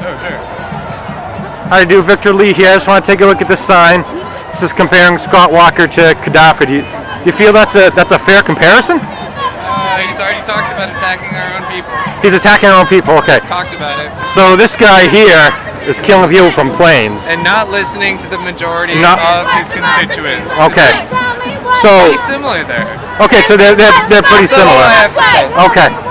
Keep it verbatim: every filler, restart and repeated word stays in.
Oh, sure. How do you do? Victor Lee here. I just want to take a look at this sign. This is comparing Scott Walker to Qaddafi. Do you, do you feel that's a that's a fair comparison? Uh, he's already talked about attacking our own people. He's attacking our own people. Okay. He's talked about it. So this guy here is killing people from planes. And not listening to the majority Not, of his constituents. Okay. So. Pretty similar there. Okay, so they're they're, they're pretty That's similar. all I have to say. Okay.